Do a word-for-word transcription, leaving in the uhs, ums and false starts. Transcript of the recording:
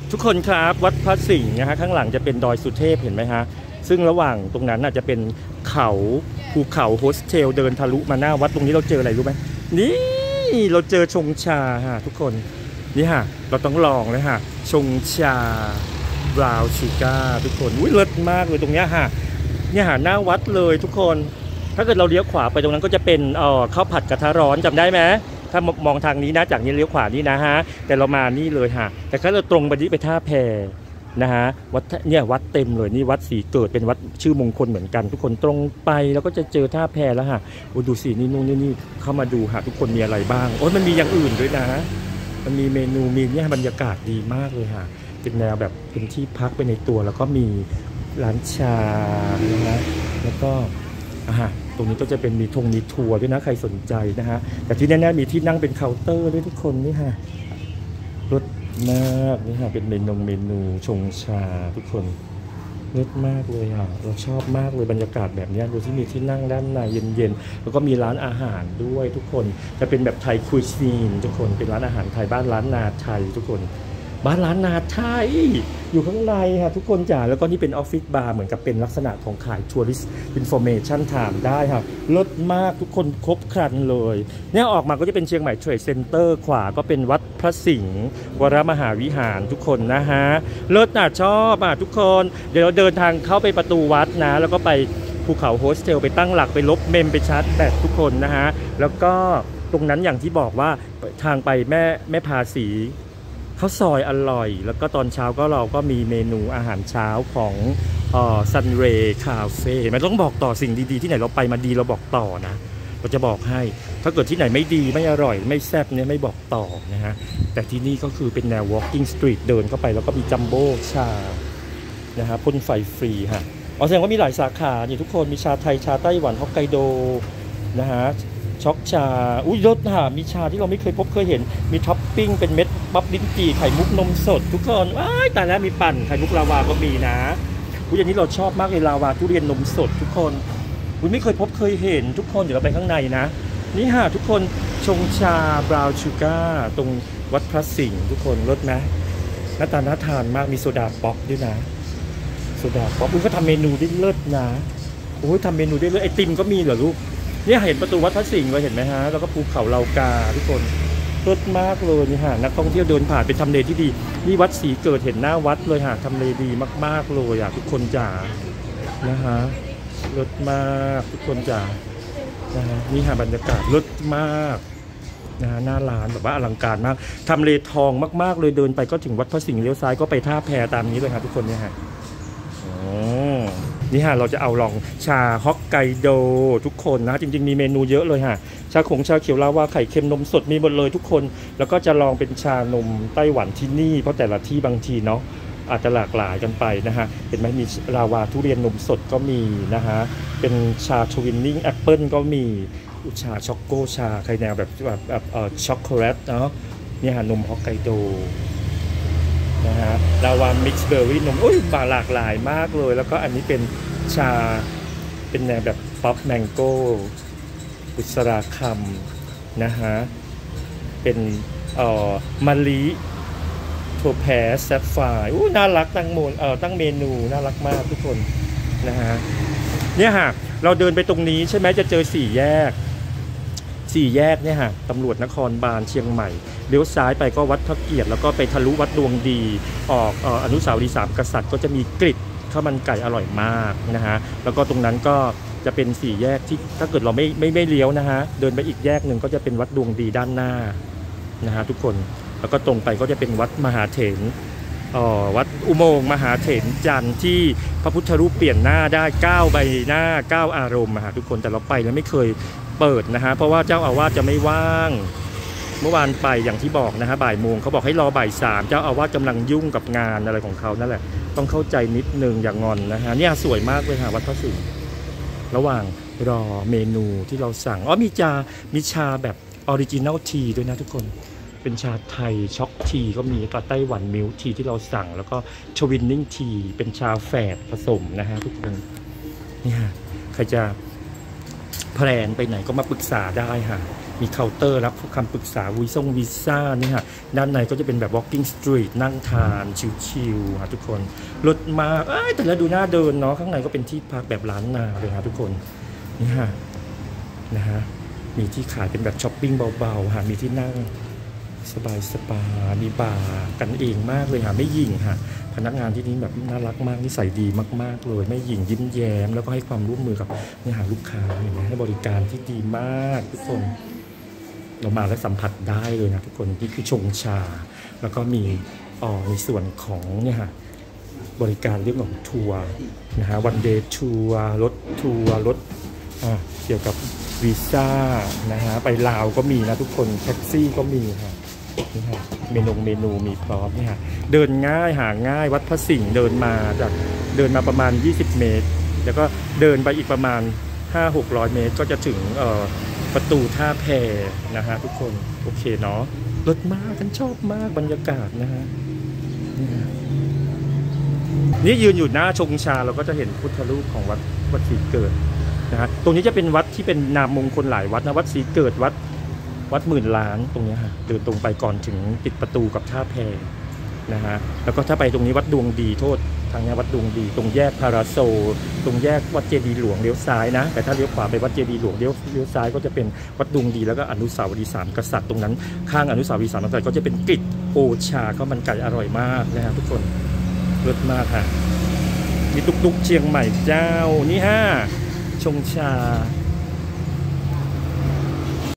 ทุกคนครับวัดพระสิงห์นะฮะข้างหลังจะเป็นดอยสุเทพเห็นไหมฮะซึ่งระหว่างตรงนั้นน่ะจะเป็นเขาภูเขาโฮสเทลเดินทะลุมาหน้าวัดตรงนี้เราเจออะไรรู้ไหมนี่เราเจอชงชาฮะทุกคนนี่ฮะเราต้องลองเลยฮะชงชาบราวน์ชูการ์ทุกคนอุ้ยเลิศมากเลยตรงเนี้ยฮะเนี่ยฮะหน้าวัดเลยทุกคนถ้าเกิดเราเลี้ยวขวาไปตรงนั้นก็จะเป็นเอ่อข้าวผัดกระทะร้อนจำได้ไหมถ้ามองทางนี้นะจากนี้เลี้ยวขวานี่นะฮะแต่เรามานี่เลยฮะแต่ถ้าเราตรงไปนี้ไปท่าแพนะฮะวัดเนี่ยวัดเต็มเลยนี่วัดศรีเกิดเป็นวัดชื่อมงคลเหมือนกันทุกคนตรงไปแล้วก็จะเจอท่าแพแล้วฮะโอ้ดูสินี่นู่นนี่นี่เข้ามาดูฮะทุกคนมีอะไรบ้างโอ้มันมีอย่างอื่นด้วยนะมันมีเมนูมีเนี่ยบรรยากาศดีมากเลยฮะเป็นแนวแบบเป็นที่พักไปในตัวแล้วก็มีร้านชานะฮะแล้วก็อ่าตรงนี้ก็จะเป็นมีทงมีทัวร์ด้วยนะใครสนใจนะฮะแต่ที่แน่ๆมีที่นั่งเป็นเคาน์เตอร์ด้วยทุกคนนี่ฮะรถมากนี่ฮะเป็นเมนูเมนูชงชาทุกคนรสมากเลยอ่ะเราชอบมากเลยบรรยากาศแบบนี้ดูที่มีที่นั่งด้านในเย็นๆแล้วก็มีร้านอาหารด้วยทุกคนจะเป็นแบบไทยคุยซีนทุกคนเป็นร้านอาหารไทยบ้านร้านนาไทยทุกคนบ้านร้านนาไทยอยู่ข้างในค่ะทุกคนจ๋าแล้วก็นี่เป็นออฟฟิศบาร์เหมือนกับเป็นลักษณะของขายทัวริสต์อินโฟเมชันถามได้ค่ะเลิศมากทุกคนครบครันเลยเนี่ยออกมาก็จะเป็นเชียงใหม่เทรดเซ็นเตอร์ขวาก็เป็นวัดพระสิงห์วรมหาวิหารทุกคนนะฮะเลิศน่ะชอบอ่ะทุกคนเดี๋ยวเราเดินทางเข้าไปประตูวัดนะแล้วก็ไปภูเขาโฮสเทลไปตั้งหลักไปลบเมมไปชาร์จแบตทุกคนนะฮะแล้วก็ตรงนั้นอย่างที่บอกว่าทางไปแม่แม่พาสีข้าวซอยอร่อยแล้วก็ตอนเช้าก็เราก็มีเมนูอาหารเช้าของเอ่อซันเรย์คาเฟ่มันต้องบอกต่อสิ่งดีๆที่ไหนเราไปมาดีเราบอกต่อนะเราจะบอกให้ถ้าเกิดที่ไหนไม่ดีไม่อร่อยไม่แซ่บเนี่ยไม่บอกต่อนะฮะแต่ที่นี่ก็คือเป็นแนว walking street เดินเข้าไปแล้วก็มีจัมโบ้ชานะฮะพ่นไฟฟรีฮะอ๋อแสดงว่ามีหลายสาขานี่ทุกคนมีชาไทยชาไต้หวันฮอกไกโดนะฮะช็อกชาอุ้ยรสฮะมีชาที่เราไม่เคยพบเคยเห็นมีท็อปปิ้งเป็นเม็ดบับลิ้นจี่ไข่มุกนมสดทุกคนว้ายแต่แล้วมีปั่นไข่มุกลาวาก็มีนะอุ้ยอันนี้เราชอบมากเลยลาวาทุเรียนนมสดทุกคนอุ้ยไม่เคยพบเคยเห็นทุกคนเดี๋ยวเราไปข้างในนะนี่ฮะทุกคนชงชาบราวน์ชูการ์ตรงวัดพระสิงห์ทุกคนรสนะหน้าตาน่าทานมากมีโซดาป๊อกด้วยนะโซดาป๊อกอุ้ยเขาทำเมนูได้เลิศนะโอ้ยทำเมนูได้เลิศไอติมก็มีเหรอลูกเนี่ยเห็นประตูวัดพระสิงห์เราเห็นไหมฮะแล้วก็ภูเขาเหล่ากาทุกคนเลิศมากเลยนี่ฮะนักท่องเที่ยวเดินผ่านเป็นทำเลที่ดีนี่วัดศรีเกิดเห็นหน้าวัดเลยฮะทำเลดีมากๆเลยอ่ะทุกคนจ๋านะฮะเลิศมากทุกคนจ๋านะฮะนี่ฮะบรรยากาศเลิศมากนะฮะหน้าร้านแบบว่าอลังการมากทำเลทองมากๆเลยเดินไปก็ถึงวัดพระสิงห์เลี้ยวซ้ายก็ไปท่าแพตามนี้เลยฮะทุกคนเนี่ยฮะนี่ฮะเราจะเอาลองชาฮอกไกโดทุกคนนะจริงๆมีเมนูเยอะเลยฮะชาขงชาเขียวลาวาไข่เค็มนมสดมีหมดเลยทุกคนแล้วก็จะลองเป็นชานมไต้หวันที่นี่เพราะแต่ละที่บางทีเนาะอาจจะหลากหลายกันไปนะฮะเห็นไหมมีลาวาทุเรียนนมสดก็มีนะฮะเป็นชาทวินนิ่งแอปเปิลก็มีชาช็อกโกชาใครแนวแบบแบบแบบเอ่อช็อกโกแลตเนาะนี่ฮะนมฮอกไกโดนะฮะลาวามิกซ์เบอร์รี่นมอุ้ยมาหลากหลายมากเลยแล้วก็อันนี้เป็นชาเป็นแนวแบบป๊อปแมงโก้อุสราคัมนะฮะเป็นเอ่อมะลิโทแพสแซฟไฟร์อู้น่ารักตั้งโมนเอ่อตั้งเมนูน่ารักมากทุกคนนะฮะเนี่ยฮะเราเดินไปตรงนี้ใช่ไหมจะเจอสี่แยกสี่แยกเนี่ยฮะตำรวจนครบาลเชียงใหม่เลี้ยวซ้ายไปก็วัดพระเกียรติแล้วก็ไปทะลุวัดดวงดีออกเอ่ออนุสาวรีย์สามกษัตริย์ก็จะมีกริดข้าวมันไก่อร่อยมากนะฮะแล้วก็ตรงนั้นก็จะเป็นสี่แยกที่ถ้าเกิดเราไม่ไม่ไม่เลี้ยวนะฮะเดินไปอีกแยกหนึ่งก็จะเป็นวัดดวงดีด้านหน้านะฮะทุกคนแล้วก็ตรงไปก็จะเป็นวัดมหาเถรอ๋อวัดอุโมงค์มหาเถรจันทร์ที่พระพุทธรูปเปลี่ยนหน้าได้เก้าใบหน้าเก้าอารมณ์ฮะทุกคนแต่เราไปแล้วไม่เคยเปิดนะฮะเพราะว่าเจ้าอาวาสจะไม่ว่างเมื่อวานไปอย่างที่บอกนะฮะบ่ายโมงเขาบอกให้รอบ่ายสามเจ้าอาวาสกำลังยุ่งกับงานอะไรของเขานั่นแหละต้องเข้าใจนิดนึงอย่างงอนนะฮะเนี่ยสวยมากเลยค่ะวัดพระสิงห์ระหว่างรอเมนูที่เราสั่งอ๋อมีชามีชาแบบออริจินัลทีด้วยนะทุกคนเป็นชาไทยช็อกทีก็มีกับไต้หวันมิลทีที่เราสั่งแล้วก็ชวินนิ่งทีเป็นชาแฝดผสมนะฮะทุกคนนี่ฮะใครจะแพลนไปไหนก็มาปรึกษาได้ค่ะมีเคาน์เตอร์รับคำปรึกษาวีซ่งวีซ่านี่ฮะด้านในก็จะเป็นแบบ walking street นั่งทานชิลๆฮะทุกคนรถมาเอ้ยแต่ละดูน่าเดินเนาะข้างในก็เป็นที่พักแบบร้านนาเลยฮะทุกคนนี่ฮะนะฮะมีที่ขายเป็นแบบช้อปปิ้งเบาๆฮะมีที่นั่งสบายสบายมีบาร์กันเองมากเลยฮะไม่หยิ่งฮะพนักงานที่นี่แบบน่ารักมากนิสัยดีมากๆเลยไม่หยิ่งยิ้มแย้มแล้วก็ให้ความร่วมมือกับนี่หาลูกค้าเห็นไหมให้บริการที่ดีมากทุกคนเรามาแล้วสัมผัสได้เลยนะทุกคนนี่คือชงชาแล้วก็มีอ๋อในส่วนของเนี่ยฮะบริการเรื่องของทัวร์นะฮะวันเดย์ทัวร์รถทัวร์รถอ่าเกี่ยวกับวีซ่านะฮะไปลาวก็มีนะทุกคนแท็กซี่ก็มีค่ะนี่ฮะเมนูเมนูมีพร้อมนี่ฮะเดินง่ายหาง่ายวัดพระสิงห์เดินมาจากเดินมาประมาณยี่สิบเมตรแล้วก็เดินไปอีกประมาณ ห้าหกร้อย เมตรก็จะถึงเอ่อประตูท่าแพนะฮะทุกคนโอเคเนาะรถมากฉันชอบมากบรรยากาศนะฮะนี่ฮะนี่ยืนอยู่หน้าชงชาเราก็จะเห็นพุทธรูปของวัดวัดศรีเกิดนะฮะตรงนี้จะเป็นวัดที่เป็นนามมงคลหลายวัดนะวัดศรีเกิดวัดวัดหมื่นล้านตรงนี้ฮะเดินตรงไปก่อนถึงติดประตูกับท่าแพนะฮะแล้วก็ถ้าไปตรงนี้วัดดวงดีโทษทางนี้วัดดวงดีตรงแยกพาราโซตรงแยกวัดเจดีย์หลวงเลี้ยวซ้ายนะแต่ถ้าเลี้ยวขวาไปวัดเจดีย์หลวงเลี้ยวเลี้ยวซ้ายก็จะเป็นวัดดวงดีแล้วก็อนุสาวรีย์สามกษัตริย์ตรงนั้นข้างอนุสาวรีย์สามกษัตริย์ก็จะเป็นกฤษโอชาก็มันไก่อร่อยมากนะฮะทุกคนเลิศมากค่ะมีตุกตุกเชียงใหม่เจ้านี่ฮะชงชา